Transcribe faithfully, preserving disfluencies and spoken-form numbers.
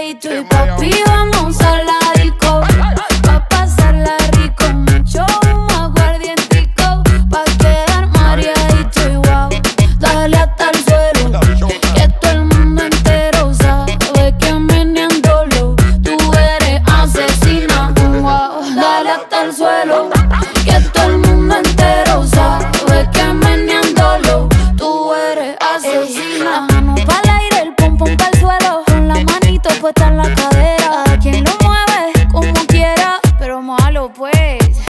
mariadito y papi, vamos a la disco. Pa' pasarla rico, mucho humo, aguardientico. Pa' quedar mariadito y wow, dale hasta el suelo. Que todo el mundo entero sabe que meneándolo tú eres asesina. Wow, dale hasta el suelo. Que todo el mundo entero sabe que meneándolo tú eres asesina. La mano pa'l aire, el pum pum pa'l suelo, con la manito puesta en la cara.